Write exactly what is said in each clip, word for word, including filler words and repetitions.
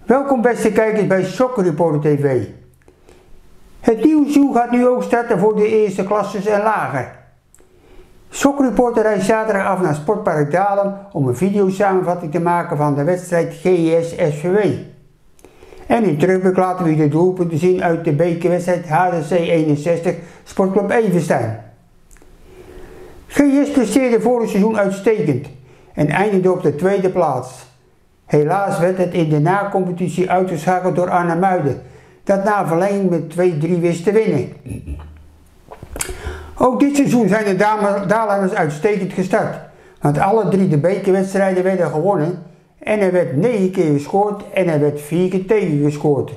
Welkom beste kijkers bij Soccer Reporter T V. Het nieuwe seizoen gaat nu ook starten voor de eerste klasses en lager. Soccer Reporter reist zaterdag af naar Sportpark Dalem om een videosamenvatting te maken van de wedstrijd G S S V W. En in terugblik laten we u de doelpunten zien uit de bekerwedstrijd H Z C eenenzestig Sportclub Everstein. G S presteerde vorig seizoen uitstekend en eindigde op de tweede plaats. Helaas werd het in de na-competitie uitgeschakeld door Arnhem-Muiden, dat na verlenging met twee drie wist te winnen. Ook dit seizoen zijn de Dalemers uitstekend gestart, want alle drie de bekerwedstrijden werden gewonnen en er werd negen keer gescoord en er werd vier keer tegen gescoord.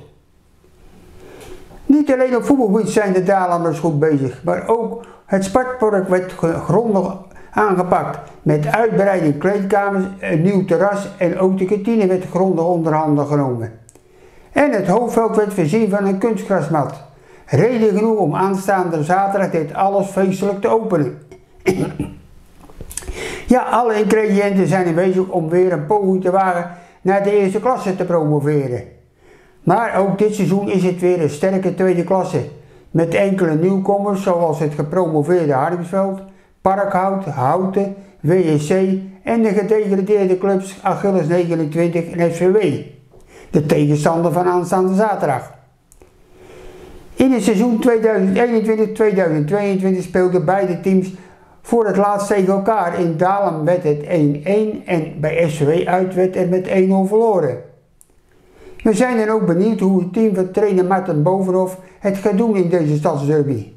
Niet alleen op voetbalgebied zijn de Dalemers goed bezig, maar ook het sportpark werd grondig aangepakt met uitbreiding kleedkamers, een nieuw terras en ook de kantine werd grondig onder handen genomen. En het hoofdveld werd voorzien van een kunstgrasmat. Reden genoeg om aanstaande zaterdag dit alles feestelijk te openen. Ja, alle ingrediënten zijn aanwezig om weer een poging te wagen naar de eerste klasse te promoveren. Maar ook dit seizoen is het weer een sterke tweede klasse. Met enkele nieuwkomers zoals het gepromoveerde Hardingsveld, Parkhout, Houten, W S C en de gedegradeerde clubs Achilles negenentwintig en S V W. De tegenstander van aanstaande zaterdag. In het seizoen tweeduizend eenentwintig tweeduizend tweeëntwintig speelden beide teams voor het laatst tegen elkaar. In Dalem werd het één één en bij S V W uit werd het met één nul verloren. We zijn dan ook benieuwd hoe het team van trainer Martin Bovenhof het gaat doen in deze stadsderby.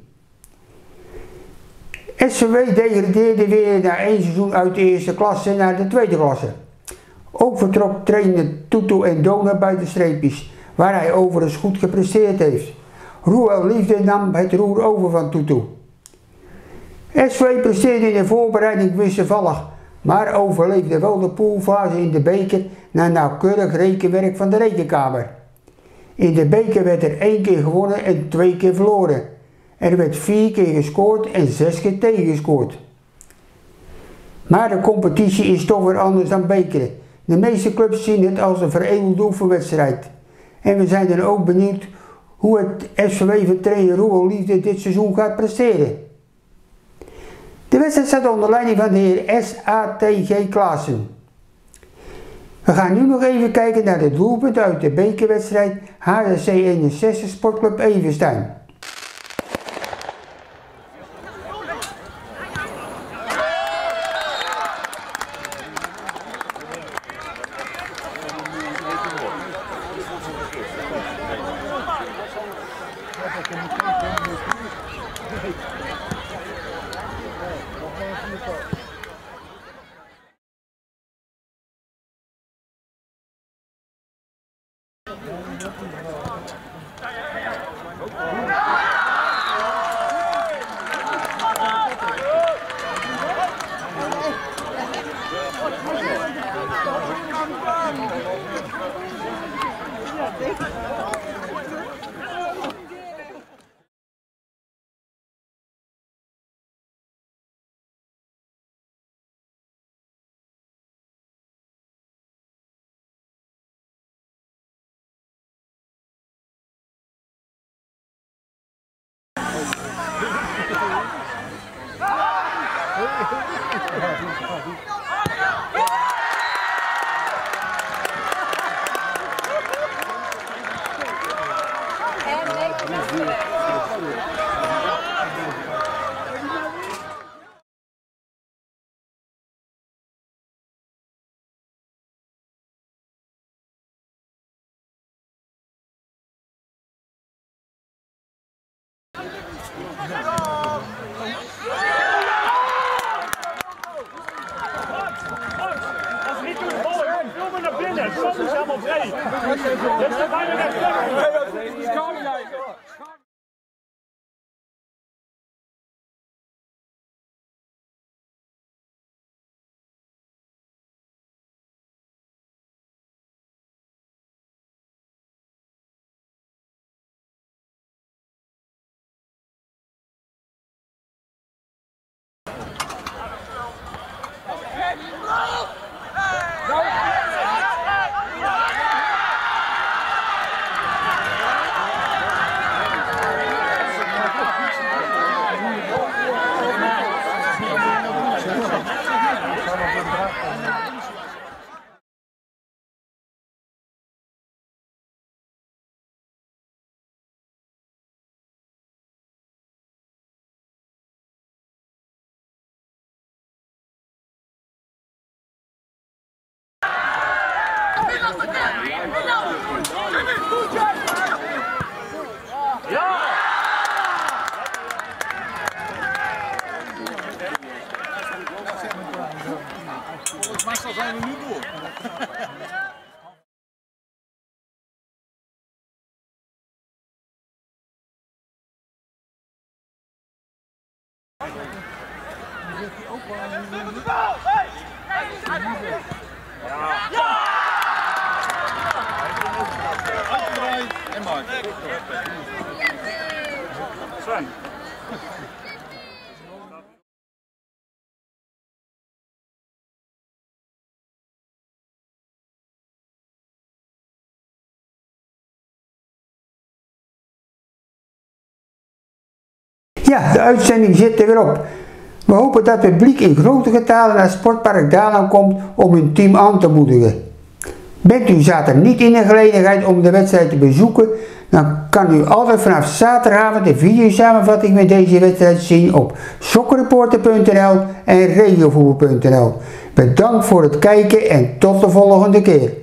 S V W degradeerde weer na één seizoen uit de eerste klasse naar de tweede klasse. Ook vertrok trainer Tutu en Dona bij de streepjes, waar hij overigens goed gepresteerd heeft. Roel Liefde nam het roer over van Tutu. S V W presteerde in de voorbereiding wisselvallig, maar overleefde wel de poolfase in de beker na nauwkeurig rekenwerk van de rekenkamer. In de beker werd er één keer gewonnen en twee keer verloren. Er werd vier keer gescoord en zes keer tegengescoord. Maar de competitie is toch weer anders dan bekeren. De meeste clubs zien het als een veredelde oefenwedstrijd. En we zijn dan ook benieuwd hoe het S V W van trainer Roel Liefde dit seizoen gaat presteren. De wedstrijd staat onder leiding van de heer S A T G Klaassen. We gaan nu nog even kijken naar de doelpunten uit de bekerwedstrijd H Z C eenenzestig Sportclub Everstein. Soms is helemaal vrij. Dat is bijna net. Meestal zijn we nu door. En Mark. Sven. Ja, de uitzending zit er weer op. We hopen dat het publiek in grote getalen naar Sportpark Daland komt om hun team aan te moedigen. Bent u zaterdag niet in de gelegenheid om de wedstrijd te bezoeken, dan kan u altijd vanaf zaterdagavond de videosamenvatting met deze wedstrijd zien op sokkerreporter punt n l en regiovoetbal punt n l. Bedankt voor het kijken en tot de volgende keer.